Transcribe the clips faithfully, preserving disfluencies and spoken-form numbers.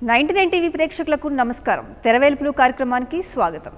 Ninety nine TV ప్రేక్షకులకు నమస్కారం. తెరవేల్పులు కార్యక్రమానికి స్వాగతం.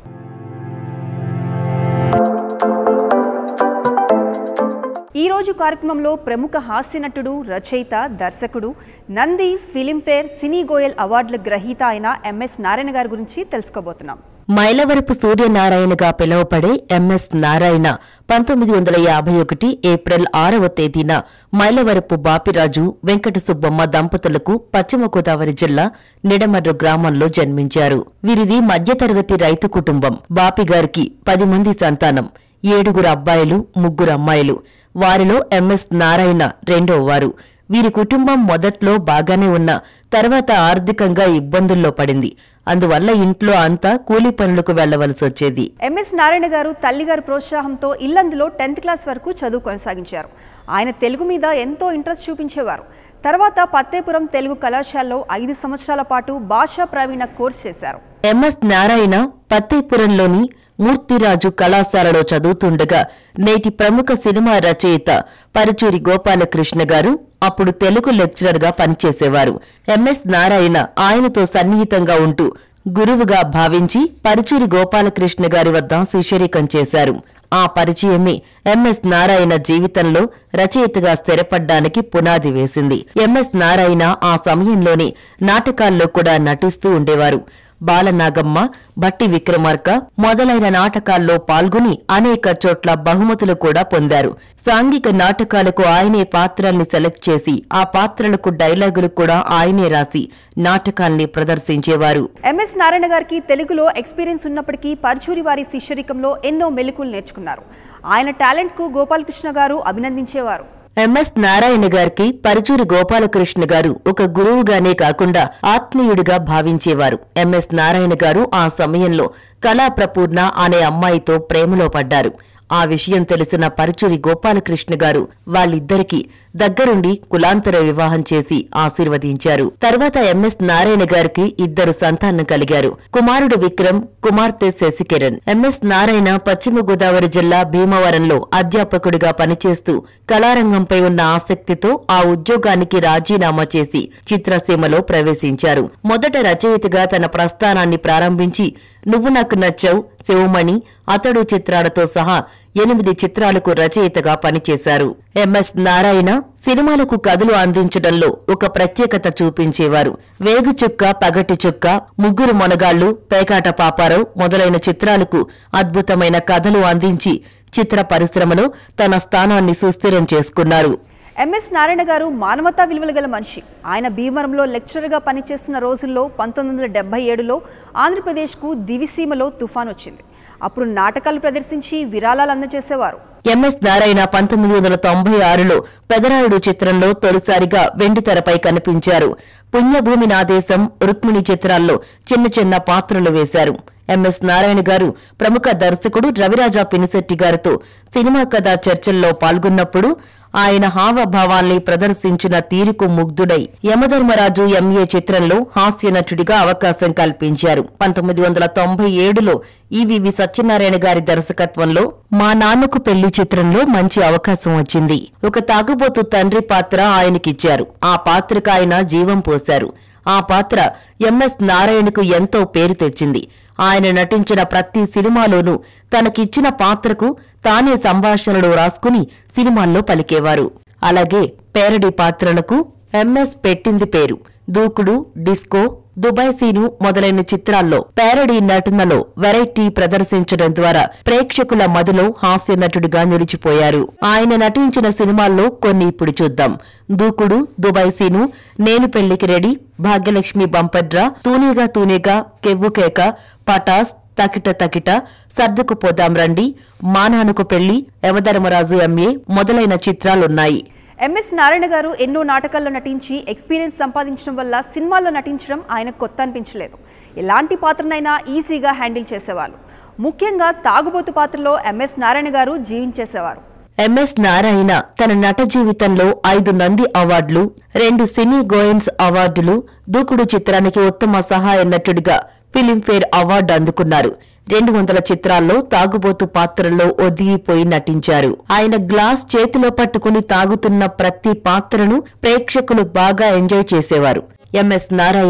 ఈ రోజు కార్యక్రమంలో ప్రముఖ హాస్య నటుడు, రచయిత, దర్శకుడు, నంది ఫిలింఫేర్ సినీ గోయల్ అవార్డుల గ్రహీత అయిన ఎంఎస్ నారాయణ గారి గురించి తెలుసుకోబోతున్నాం. మైలవరపు సూర్యనారాయణగా పిలువబడే ఎంఎస్ నారాయణ పంతొమ్మిది వందల యాభై ఒకటి ఏప్రిల్ ఆరవ తేదీన మైలవరపు బాపిరాజు వెంకట సుబ్బమ్మ దంపతులకు పశ్చిమ గోదావరి జిల్లా నిడమర్రు గ్రామంలో జన్మించారు. వీరిది మధ్యతరగతి రైతు కుటుంబం. బాపిగారికి పది మంది సంతానం, ఏడుగురు అబ్బాయిలు, ముగ్గురు అమ్మాయిలు. వారిలో ఎంఎస్ నారాయణ రెండోవారు. వీరి కుటుంబం మొదట్లో బాగానే ఉన్నా తర్వాత ఆర్థికంగా ఇబ్బందుల్లో పడింది. అందువల్ల ఇంట్లో అంతా కూలీ పనులకు వెళ్లవలసి వచ్చేది. ఎంఎస్ నారాయణ గారు తల్లిగారి ప్రోత్సాహంతో ఇల్లందులో టెన్త్ క్లాస్ వరకు చదువు కొనసాగించారు. ఆయన తెలుగు మీద ఎంతో ఇంట్రెస్ట్ చూపించేవారు. తర్వాత పత్తేపురం తెలుగు కళాశాలలో ఐదు సంవత్సరాల పాటు భాషా ప్రవీణ కోర్సు చేశారు. ఎంఎస్ నారాయణ పత్తేపురంలోని మూర్తిరాజు కళాశాలలో చదువుతుండగా నేటి ప్రముఖ సినిమా రచయిత పరుచూరి గోపాలకృష్ణ గారు అప్పుడు తెలుగు లెక్చరర్ గా పనిచేసేవారు. ఎంఎస్ నారాయణ ఆయనతో సన్నిహితంగా ఉంటూ గురువుగా భావించి పరుచూరి గోపాలకృష్ణ గారి వద్ద శిష్యరికం చేశారు. ఆ పరిచయమే ఎంఎస్ నారాయణ జీవితంలో రచయితగా స్థిరపడ్డానికి పునాది వేసింది. ఎంఎస్ నారాయణ ఆ సమయంలోనే నాటకాల్లో కూడా నటిస్తూ ఉండేవారు. బాలనాగమ్మ, బట్టి విక్రమార్క మొదలైన నాటకాల్లో పాల్గొని అనేక చోట్ల బహుమతులు కూడా పొందారు. సాంఘిక నాటకాలకు ఆయనే పాత్రల్ని సెలెక్ట్ చేసి ఆ పాత్రలకు డైలాగులు కూడా ఆయనే రాసి నాటకాల్ని ప్రదర్శించేవారు. ఎంఎస్ నారాయణ గారికి తెలుగులో ఎక్స్పీరియన్స్ ఉన్నప్పటికీ పరుచూరి వారి శిష్యరికంలో ఎన్నో మెలకువలు నేర్చుకున్నారు. ఆయన టాలెంట్ కు గోపాలకృష్ణ గారు అభినందించేవారు. ఎంఎస్ నారాయణ గారికి పరుచూరి గోపాలకృష్ణ గారు ఒక గురువుగానే కాకుండా ఆత్మీయుడిగా భావించేవారు. ఎంఎస్ నారాయణ గారు ఆ సమయంలో కళాప్రపూర్ణ అనే అమ్మాయితో ప్రేమలో పడ్డారు. ఆ విషయం తెలిసిన పరుచూరి గోపాలకృష్ణ గారు వాళ్ళిద్దరికీ దగ్గరుండి కులాంతర వివాహం చేసి ఆశీర్వదించారు. తర్వాత ఎంఎస్ నారాయణ గారికి ఇద్దరు సంతానం కలిగారు. కుమారుడు విక్రమ్, కుమార్తె శశికిరణ్. ఎంఎస్ నారాయణ పశ్చిమ గోదావరి జిల్లా భీమవరంలో అధ్యాపకుడిగా పనిచేస్తూ కళారంగంపై ఉన్న ఆసక్తితో ఆ ఉద్యోగానికి రాజీనామా చేసి చిత్రసీమలో ప్రవేశించారు. మొదట రచయితగా తన ప్రస్థానాన్ని ప్రారంభించి నువ్వు నాకు నచ్చావు, శివమణి, అతడు చిత్రాలతో సహా ఎనిమిది చిత్రాలకు రచయితగా పనిచేశారు. ఎంఎస్ నారాయణ సినిమాలకు కథలు అందించడంలో ఒక ప్రత్యేకత చూపించేవారు. వేగుచుక్క, పగటి చుక్క, ముగ్గురు మొనగాళ్లు, పేకాట పాపారావు మొదలైన చిత్రాలకు అద్భుతమైన కథలు అందించి చిత్ర పరిశ్రమలో తన స్థానాన్ని సుస్థిరం చేసుకున్నారు. ఎంఎస్ నారాయణ గారు మానవతా విలువలు గల మనిషి. ఆయన భీమవరంలో లెక్చరర్గా పనిచేస్తున్న రోజుల్లో పంతొమ్మిది వందల డెబ్బై ఏడులో ఆంధ్రప్రదేశ్కు దివిసీమలో తుఫాన్ వచ్చింది. అప్పుడు నాటకాలు ప్రదర్శించి విరాళాలు అందజేసేవారు. ఎంఎస్ నారాయణ పంతొమ్మిది వందల తొంభై ఆరులో పెదరాయుడు చిత్రంలో తొలిసారిగా వెండితెరపై కనిపించారు. పుణ్యభూమి నాదేశం, రుక్మిణి చిత్రాల్లో చిన్న చిన్న పాత్రలు వేశారు. ఎంఎస్ నారాయణ గారు ప్రముఖ దర్శకుడు రవిరాజా పినిశెట్టి గారితో సినిమా కథా చర్చల్లో పాల్గొన్నప్పుడు ఆయన హావభావాల్ని ప్రదర్శించిన తీరుకు ముగ్ధుడై యమధర్మరాజు ఎంఏ చిత్రంలో హాస్య నటుడిగా అవకాశం కల్పించారు. పంతొమ్మిది వందల తొంభై ఏడులో ఈవీవి సత్యనారాయణ గారి దర్శకత్వంలో మా నాన్నకు పెళ్లి చిత్రంలో మంచి అవకాశం వచ్చింది. ఒక తాగుబోతు తండ్రి పాత్ర ఆయనకిచ్చారు. ఆ పాత్రకు ఆయన జీవం పోశారు. ఆ పాత్ర ఎంఎస్ నారాయణకు ఎంతో పేరు తెచ్చింది. ఆయన నటించిన ప్రతి సినిమాలోనూ తనకిచ్చిన పాత్రకు తానే సంభాషణలు రాసుకుని సినిమాల్లో పలికేవారు. అలాగే పేరడీ పాత్రలకు ఎంఎస్ పెట్టింది పేరు. దూకుడు, డిస్కో, దుబాయ్ సీను మొదలైన చిత్రాల్లో పేరడీ నటనలో వెరైటీ ప్రదర్శించడం ద్వారా ప్రేక్షకుల మదిలో హాస్య నటుడిగా నిలిచిపోయారు. ఆయన నటించిన సినిమాల్లో కొన్ని ఇప్పుడు చూద్దాం. దూకుడు, దుబాయ్ సీను, నేను పెళ్లికి రెడీ, భాగ్యలక్ష్మి బంపడ్రా, తూనీగా తూనీగా, కెవ్వుకేక, పటాస్, తకిట తకిట, సర్దుకు పోదాం రండి, మానానుకు పెళ్లి, యమధర్మరాజు ఎంఏ మొదలైన చిత్రాలున్నాయి. ఎంఎస్ నారాయణ గారు ఎన్నో నాటకాల్లో నటించి ఎక్స్పీరియన్స్ సంపాదించడం వల్ల సినిమాల్లో నటించడం ఆయన కొత్త అనిపించలేదు. ఎలాంటి పాత్రనైనా ఈజీగా హ్యాండిల్ చేసేవారు. ముఖ్యంగా తాగుబోతు పాత్రలో ఎంఎస్ నారాయణ గారు జీవించేసేవారు. ఎంఎస్ నారాయణ తన నట జీవితంలో ఐదు నంది అవార్డులు, రెండు సినీ గోయన్స్ అవార్డులు, దూకుడు చిత్రానికి ఉత్తమ సహాయ నటుడిగా ఫిలింఫేర్ అవార్డు అందుకున్నారు. రెండు వందల చిత్రాల్లో తాగుబోతు పాత్రల్లో ఒదిగిపోయి నటించారు. ఆయన గ్లాస్ చేతిలో పట్టుకుని తాగుతున్న ప్రతి పాత్రను ప్రేక్షకులు బాగా ఎంజాయ్ చేసేవారు. ఎంఎస్ నారాయణ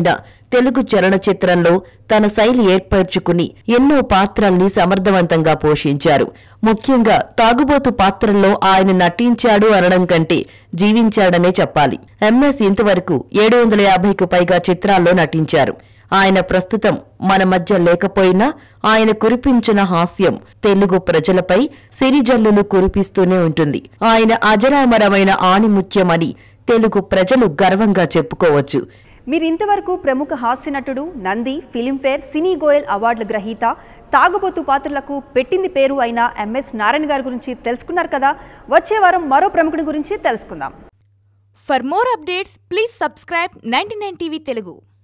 తెలుగు చలనచిత్రంలో తన శైలి ఏర్పరచుకుని ఎన్నో పాత్రల్ని సమర్థవంతంగా పోషించారు. ముఖ్యంగా తాగుబోతు పాత్రల్లో ఆయన నటించాడు అనడం కంటే జీవించాడనే చెప్పాలి. ఎంఎస్ ఇంతవరకు ఏడు వందల యాభైకు పైగా చిత్రాల్లో నటించారు. ఆయన ప్రస్తుతం మన మధ్య లేకపోయినా ఆయన కురిపించిన హాస్యం తెలుగు ప్రజలపై సిరిజల్లులు కురిపిస్తూనే ఉంటుంది. ఆయన అజరామరమైన ఆణిముత్యమని తెలుగు ప్రజలు గర్వంగా చెప్పుకోవచ్చు. మీరు ఇంతవరకు ప్రముఖ హాస్య నటుడు, నంది, ఫిలింఫేర్, సినీ గోయల్ అవార్డుల గ్రహీత, తాగుబోతు పాత్రలకు పెట్టింది పేరు అయిన ఎంఎస్ నారాయణ గారి గురించి తెలుసుకున్నారు కదా. వచ్చే వారం మరో ప్రముఖుడి గురించి తెలుసుకుందాం. For more updates please subscribe ninety nine TV Telugu.